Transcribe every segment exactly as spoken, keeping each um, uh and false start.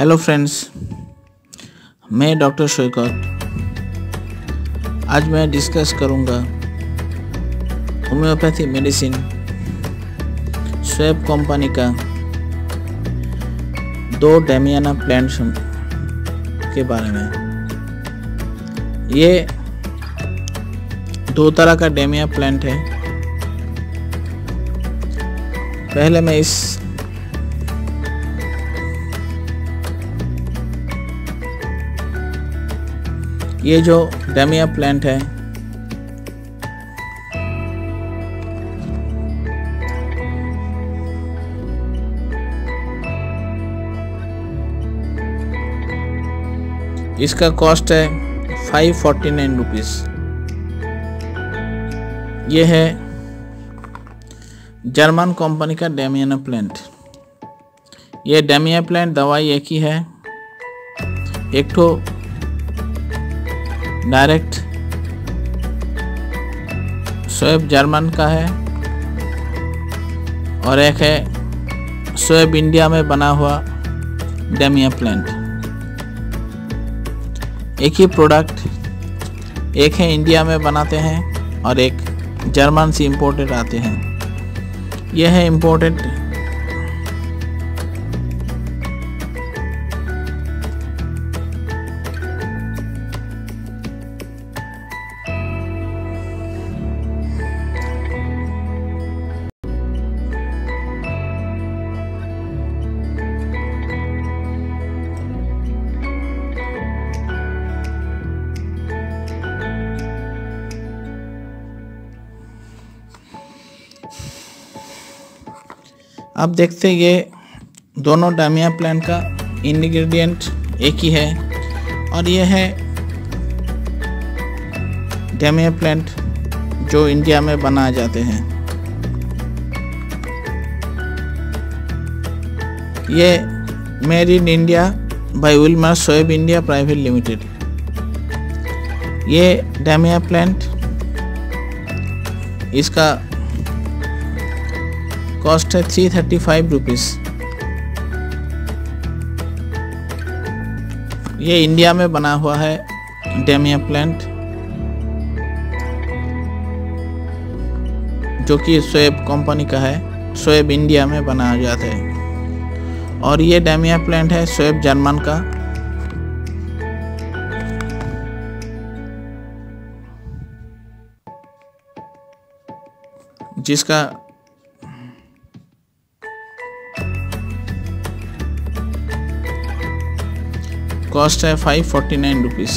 Hello friends, मैं doctor Shaukat. आज मैं डिस्कस करूंगा होम्योपैथी मेडिसिन स्वैप कंपनी का दो डेमियाना प्लांट्स के बारे में। ये दो तरह का डेमिया प्लांट है। पहले मैं इस ये जो डेमिया प्लांट है इसका कॉस्ट है फाइव फोर्टी नाइन रुपीज। ये है जर्मन कंपनी का डेमियाना प्लांट। ये डेमिया प्लांट दवाई एक ही है, एक तो डायरेक्ट स्वैप जर्मन का है और एक है स्वैप इंडिया में बना हुआ डेमिया प्लांट। एक ही प्रोडक्ट, एक है इंडिया में बनाते हैं और एक जर्मन से इंपोर्टेड आते हैं। यह है इंपोर्टेड। अब देखते हैं, ये दोनों डेमिया प्लांट का इंग्रेडिएंट एक ही है और ये है डेमिया प्लांट जो इंडिया में बनाए जाते हैं। ये made in India by Willmar Schwabe India private limited. ये डेमिया प्लांट, इसका कॉस्ट है थ्री थर्टी फाइव रुपीज। ये इंडिया में बना हुआ है डेमिया प्लांट जो कि स्वैप कंपनी का है, स्वैप इंडिया में बनाया जाता है। और ये डेमिया प्लांट है स्वैप जर्मन का। जिसका कॉस्ट है फाइव फोर्टी नाइन रुपीज।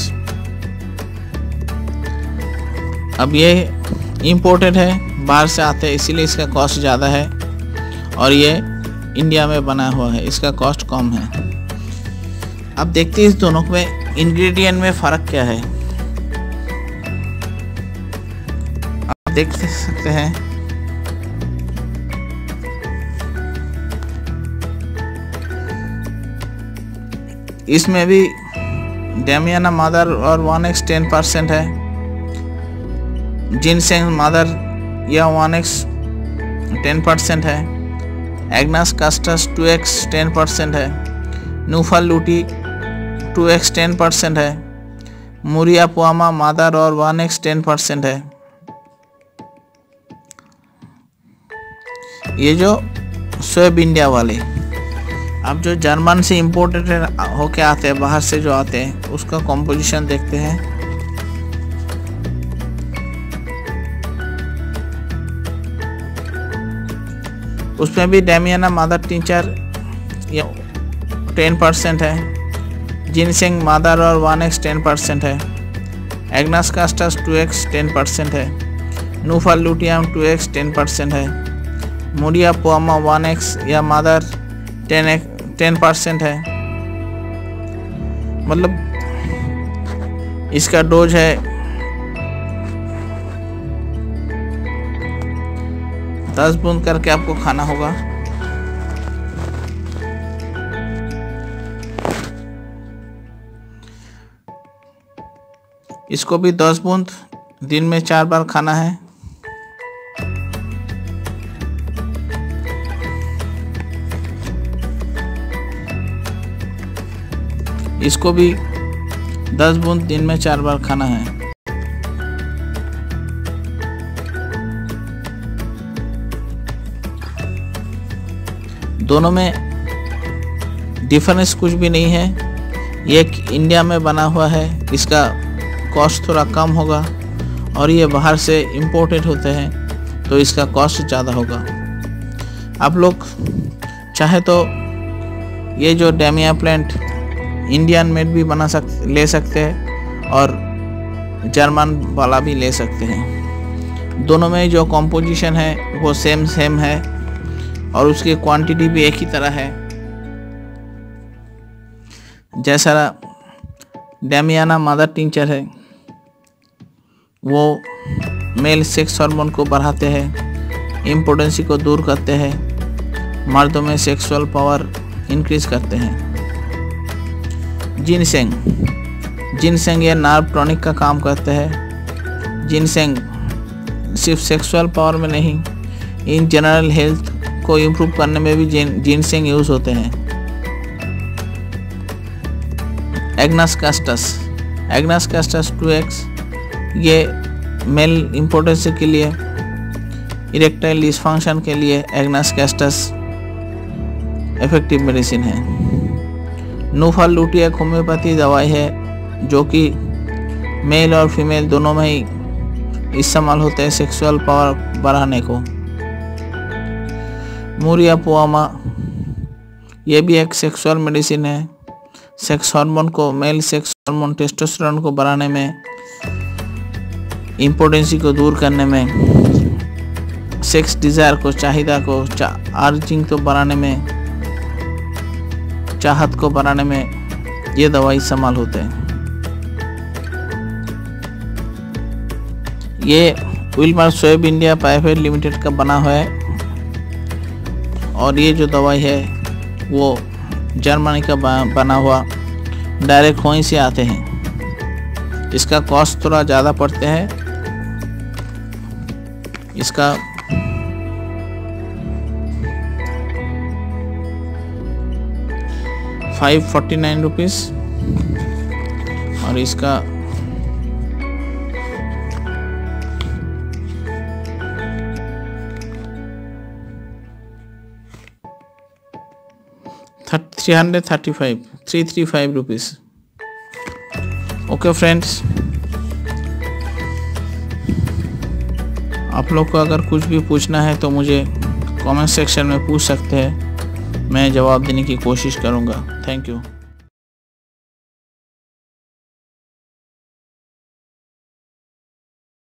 अब ये इंपोर्टेड है, बाहर से आते हैं, इसीलिए इसका कॉस्ट ज़्यादा है और ये इंडिया में बना हुआ है, इसका कॉस्ट कम है। अब देखते हैं इस दोनों में इंग्रेडिएंट में फ़र्क क्या है। आप देख सकते हैं इसमें भी डेमियाना मदर और वन एक्स टेन परसेंट है, जिनसेंग मदर या वन एक्स टेन परसेंट है, agnus castus two x ten percent है, Nuphar lutea two x ten percent है, मुरिया पुआमा मदर और वन एक्स टेन परसेंट है। ये जो स्वैप इंडिया वाले, अब जो जर्मन से इम्पोर्टेड होके आते हैं, बाहर से जो आते हैं, उसका कॉम्पोजिशन देखते हैं। उसमें भी डेमियाना मदर टिंचर या टेन परसेंट है, जिनसेंग मदर और वन एक्स टेन परसेंट है, agnus castus two x ten percent है, Nuphar luteum two x ten percent है, मुरिया पुआमा वन एक्स या mother ten x ten percent है। मतलब इसका डोज है दस बूंद करके आपको खाना होगा। इसको भी दस बूंद दिन में चार बार खाना है। इसको भी दस बूंद दिन में चार बार खाना है। दोनों में डिफरेंस कुछ भी नहीं है। ये इंडिया में बना हुआ है, इसका कॉस्ट थोड़ा कम होगा, और ये बाहर से इंपोर्टेड होते हैं तो इसका कॉस्ट ज़्यादा होगा। आप लोग चाहे तो ये जो डेमिया प्लांट इंडियन मेड भी बना सकते ले सकते हैं और जर्मन वाला भी ले सकते हैं। दोनों में जो कॉम्पोजिशन है वो सेम सेम है और उसकी क्वांटिटी भी एक ही तरह है। जैसा डेमियाना मदर टिंचर है वो मेल सेक्स हार्मोन को बढ़ाते हैं, इम्पोटेंसी को दूर करते हैं, मर्दों में सेक्सुअल पावर इंक्रीज करते हैं। जिनसेंग जिनसेंग ये नर्व टॉनिक का काम करते हैं। जिनसेंग सिर्फ सेक्सुअल पावर में नहीं, इन जनरल हेल्थ को इम्प्रूव करने में भी जिन जिनसेंग यूज होते हैं। Agnus castus agnus castus two x ये मेल इम्पोर्टेंसी के लिए, इरेक्टाइल डिसफंक्शन के लिए एग्नस कास्टस इफेक्टिव मेडिसिन है। नूफल लूटी एक होम्योपैथी दवाई है जो कि मेल और फीमेल दोनों में ही इस्तेमाल होते हैं सेक्सुअल पावर बढ़ाने को। मूरिया पुआमा ये भी एक सेक्सुअल मेडिसिन है। सेक्स हार्मोन को, मेल सेक्स हार्मोन टेस्टोस्टेरोन को बढ़ाने में, इम्पोटेंसी को दूर करने में, सेक्स डिजायर को, चाहिदा को, अर्जिंग को बढ़ाने में, चाहत को बढ़ाने में ये दवाई इस्तेमाल होते हैं। ये Willmar Schwabe India private limited का बना हुआ है और ये जो दवाई है वो जर्मनी का बना हुआ डायरेक्ट वहीं से आते हैं। इसका कॉस्ट थोड़ा ज़्यादा पड़ते हैं। इसका फाइव फोर्टी नाइन रुपीज़ और इसका three hundred thirty five three three five rupees. Okay friends, आप लोग को अगर कुछ भी पूछना है तो मुझे कमेंट सेक्शन में पूछ सकते हैं, मैं जवाब देने की कोशिश करूँगा। Thank you.